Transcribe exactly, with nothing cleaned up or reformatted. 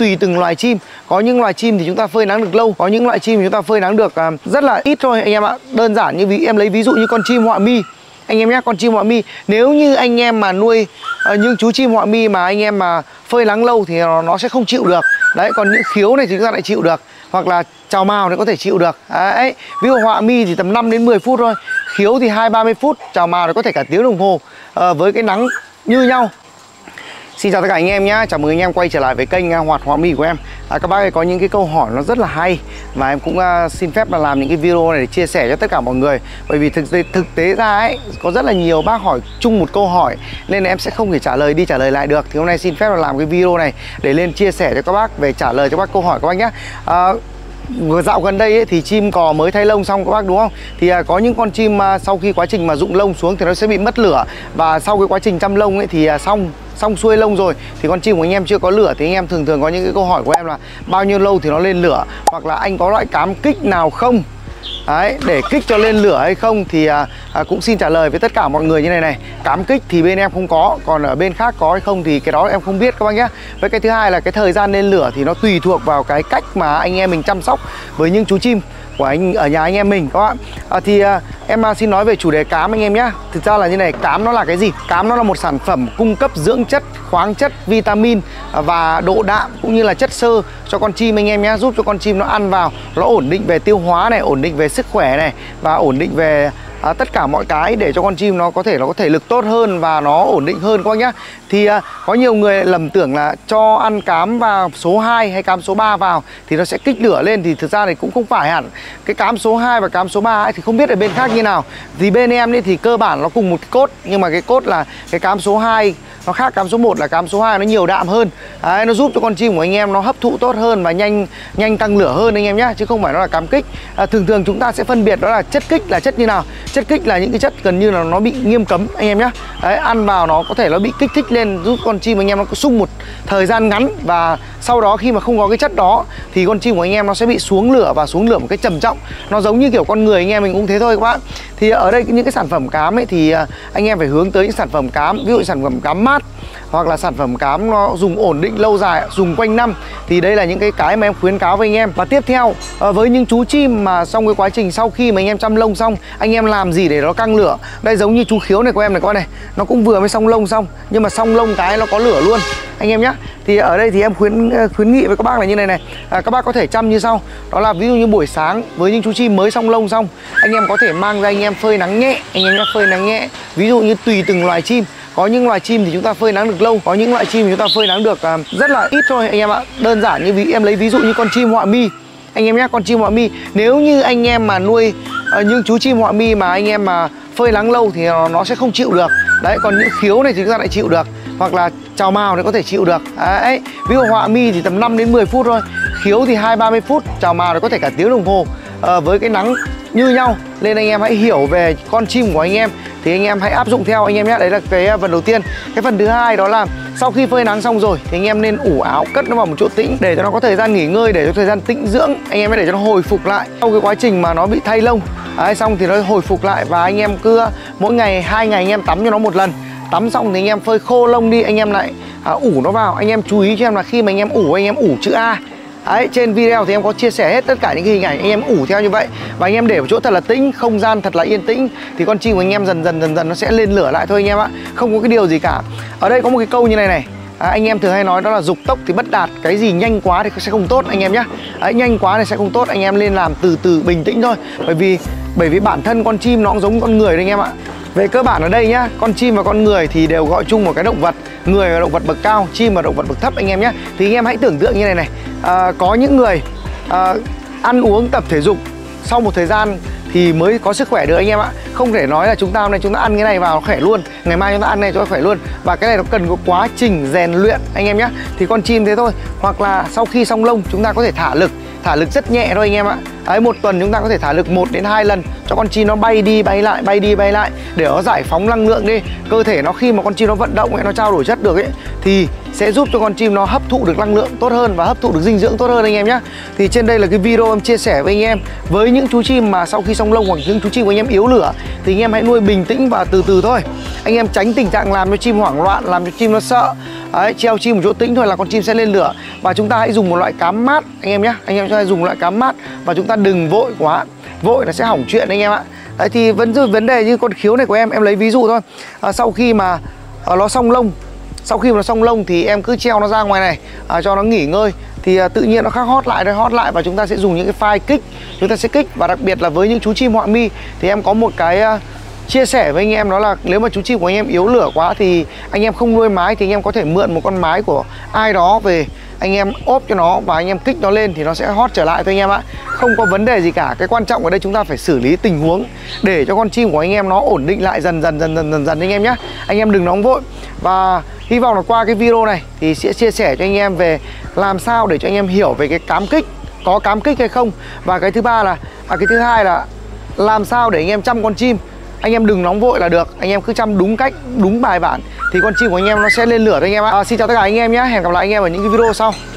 tùy từng loài chim. Có những loài chim thì chúng ta phơi nắng được lâu, có những loại chim thì chúng ta phơi nắng được uh, rất là ít thôi anh em ạ. Đơn giản như ví em lấy ví dụ như con chim họa mi anh em nhé, con chim họa mi nếu như anh em mà nuôi uh, những chú chim họa mi mà anh em mà phơi nắng lâu thì nó, nó sẽ không chịu được. Đấy, còn những khiếu này thì chúng ta lại chịu được, hoặc là trào mào thì có thể chịu được. Đấy, ví dụ họa mi thì tầm năm đến mười phút thôi, khiếu thì hai ba mươi phút, trào mào thì có thể cả tiếng đồng hồ uh, với cái nắng như nhau. Xin chào tất cả anh em nhé, chào mừng anh em quay trở lại với kênh Hoạt Họa Mi của em. à, Các bác ơi, có những cái câu hỏi nó rất là hay và em cũng uh, xin phép là làm những cái video này để chia sẻ cho tất cả mọi người. Bởi vì thực tế, thực tế ra ấy, có rất là nhiều bác hỏi chung một câu hỏi nên là em sẽ không thể trả lời đi trả lời lại được. Thì hôm nay xin phép là làm cái video này để lên chia sẻ cho các bác về trả lời cho các bác câu hỏi các bác nhé. à, Vừa dạo gần đây ấy, thì chim cò mới thay lông xong các bác đúng không? Thì à, có những con chim à, sau khi quá trình mà rụng lông xuống thì nó sẽ bị mất lửa. Và sau cái quá trình chăm lông ấy thì à, xong xong xuôi lông rồi thì con chim của anh em chưa có lửa thì anh em thường thường có những cái câu hỏi của em là bao nhiêu lâu thì nó lên lửa, hoặc là anh có loại cám kích nào không? Đấy, để kích cho lên lửa hay không thì à, à, cũng xin trả lời với tất cả mọi người như này này. Cám kích thì bên em không có, còn ở bên khác có hay không thì cái đó em không biết các bác nhé. Với cái thứ hai là cái thời gian lên lửa thì nó tùy thuộc vào cái cách mà anh em mình chăm sóc với những chú chim của anh ở nhà anh em mình các bạn. à, Thì à, em xin nói về chủ đề cám anh em nhé. Thực ra là như này, cám nó là cái gì? Cám nó là một sản phẩm cung cấp dưỡng chất, khoáng chất, vitamin và độ đạm cũng như là chất xơ cho con chim anh em nhé, giúp cho con chim nó ăn vào nó ổn định về tiêu hóa này, ổn định về sức khỏe này và ổn định về à, tất cả mọi cái để cho con chim nó có thể nó có thể lực tốt hơn và nó ổn định hơn các bác nhé. Thì à, có nhiều người lầm tưởng là cho ăn cám vào số hai hay cám số ba vào thì nó sẽ kích lửa lên, thì thực ra thì cũng không phải hẳn. Cái cám số hai và cám số ba ấy thì không biết ở bên khác như nào. Thì bên em ấy thì cơ bản nó cùng một cái cốt, nhưng mà cái cốt là cái cám số hai nó khác cám số một, là cám số hai nó nhiều đạm hơn. Đấy, nó giúp cho con chim của anh em nó hấp thụ tốt hơn và nhanh nhanh tăng lửa hơn anh em nhé, chứ không phải nó là cám kích. à, Thường thường chúng ta sẽ phân biệt đó là chất kích là chất như nào. Chất kích là những cái chất gần như là nó bị nghiêm cấm anh em nhé. Đấy, ăn vào nó có thể nó bị kích thích lên, giúp con chim anh em nó sung một thời gian ngắn, và sau đó khi mà không có cái chất đó thì con chim của anh em nó sẽ bị xuống lửa và xuống lửa một cái trầm trọng. Nó giống như kiểu con người anh em mình cũng thế thôi các bạn. Thì ở đây những cái sản phẩm cám ấy thì anh em phải hướng tới những sản phẩm cám, ví dụ sản phẩm cám mát hoặc là sản phẩm cám nó dùng ổn định lâu dài, dùng quanh năm. Thì đây là những cái cái mà em khuyến cáo với anh em. Và tiếp theo, với những chú chim mà trong cái quá trình sau khi mà anh em chăm lông xong, anh em làm gì để nó căng lửa? Đây giống như chú khiếu này của em này con này, nó cũng vừa mới xong lông xong, nhưng mà xong lông cái nó có lửa luôn anh em nhé. Thì ở đây thì em khuyến khuyến nghị với các bác là như này này. à, Các bác có thể chăm như sau. Đó là ví dụ như buổi sáng với những chú chim mới xong lông xong, anh em có thể mang ra anh em phơi nắng nhẹ. Anh em nhé, phơi nắng nhẹ. Ví dụ như tùy từng loài chim. Có những loài chim thì chúng ta phơi nắng được lâu, có những loại chim thì chúng ta phơi nắng được uh, rất là ít thôi anh em ạ. Đơn giản như ví em lấy ví dụ như con chim họa mi anh em nhé, con chim họa mi nếu như anh em mà nuôi uh, những chú chim họa mi mà anh em mà phơi nắng lâu thì nó, nó sẽ không chịu được. Đấy, còn những khiếu này thì chúng ta lại chịu được, hoặc là trào mào thì có thể chịu được. Đấy, ví dụ họa mi thì tầm năm đến mười phút thôi, khiếu thì hai ba mươi phút, trào mào thì có thể cả tiếng đồng hồ uh, với cái nắng như nhau. Nên anh em hãy hiểu về con chim của anh em thì anh em hãy áp dụng theo anh em nhé. Đấy là cái phần đầu tiên. Cái phần thứ hai đó là sau khi phơi nắng xong rồi thì anh em nên ủ áo, cất nó vào một chỗ tĩnh để cho nó có thời gian nghỉ ngơi, để cho thời gian tĩnh dưỡng. Anh em mới để cho nó hồi phục lại sau cái quá trình mà nó bị thay lông. Đấy, xong thì nó hồi phục lại, và anh em cứ mỗi ngày hai ngày anh em tắm cho nó một lần. Tắm xong thì anh em phơi khô lông đi, anh em lại à, ủ nó vào. Anh em chú ý cho em là khi mà anh em ủ, anh em ủ chữ A. Đấy, trên video thì em có chia sẻ hết tất cả những cái hình ảnh anh em ủ theo như vậy, và anh em để một chỗ thật là tĩnh, không gian thật là yên tĩnh thì con chim của anh em dần dần dần dần nó sẽ lên lửa lại thôi anh em ạ. Không có cái điều gì cả. Ở đây có một cái câu như này này. À, anh em thường hay nói đó là dục tốc thì bất đạt. Cái gì nhanh quá thì sẽ không tốt anh em nhé. Đấy, nhanh quá thì sẽ không tốt, anh em nên làm từ từ bình tĩnh thôi. Bởi vì bởi vì bản thân con chim nó cũng giống con người đấy anh em ạ. Về cơ bản ở đây nhá, con chim và con người thì đều gọi chung một cái động vật. Người là động vật bậc cao, chim là động vật bậc thấp anh em nhé. Thì anh em hãy tưởng tượng như này này. à, Có những người à, ăn uống tập thể dục sau một thời gian thì mới có sức khỏe được anh em ạ. Không thể nói là chúng ta hôm nay chúng ta ăn cái này vào nó khỏe luôn, ngày mai chúng ta ăn này chúng ta khỏe luôn. Và cái này nó cần có quá trình rèn luyện anh em nhé. Thì con chim thế thôi. Hoặc là sau khi xong lông chúng ta có thể thả lực. Thả lực rất nhẹ thôi anh em ạ. Đấy, một tuần chúng ta có thể thả lực một đến hai lần cho con chim nó bay đi bay lại, bay đi bay lại để nó giải phóng năng lượng đi. Cơ thể nó khi mà con chim nó vận động ấy, nó trao đổi chất được ấy thì sẽ giúp cho con chim nó hấp thụ được năng lượng tốt hơn và hấp thụ được dinh dưỡng tốt hơn anh em nhé. Thì trên đây là cái video em chia sẻ với anh em với những chú chim mà sau khi xong lông hoặc những chú chim của anh em yếu lửa thì anh em hãy nuôi bình tĩnh và từ từ thôi. Anh em tránh tình trạng làm cho chim hoảng loạn, làm cho chim nó sợ. Đấy, treo chim một chỗ tĩnh thôi là con chim sẽ lên lửa. Và chúng ta hãy dùng một loại cám mát anh em nhé. Anh em chúng ta dùng loại cám mát và chúng ta đừng vội quá. Vội nó sẽ hỏng chuyện anh em ạ. Đấy, thì vấn vấn đề như con khiếu này của em, em lấy ví dụ thôi. À, sau khi mà à, nó xong lông, sau khi mà nó xong lông thì em cứ treo nó ra ngoài này à, cho nó nghỉ ngơi thì à, tự nhiên nó khắc hót lại đây, hót lại và chúng ta sẽ dùng những cái file kích, chúng ta sẽ kích. Và đặc biệt là với những chú chim họa mi thì em có một cái à, chia sẻ với anh em, đó là nếu mà chú chim của anh em yếu lửa quá thì anh em không nuôi mái thì anh em có thể mượn một con mái của ai đó về, anh em ốp cho nó và anh em kích nó lên thì nó sẽ hót trở lại thôi anh em ạ. Không có vấn đề gì cả. Cái quan trọng ở đây chúng ta phải xử lý tình huống để cho con chim của anh em nó ổn định lại dần dần dần dần dần dần anh em nhé. Anh em đừng nóng vội. Và hy vọng là qua cái video này thì sẽ chia sẻ cho anh em về làm sao để cho anh em hiểu về cái cám kích, có cám kích hay không. Và cái thứ ba là à, cái thứ hai là làm sao để anh em chăm con chim. Anh em đừng nóng vội là được, anh em cứ chăm đúng cách, đúng bài bản thì con chim của anh em nó sẽ lên lửa thôi anh em ạ. À, xin chào tất cả anh em nhé, hẹn gặp lại anh em ở những cái video sau.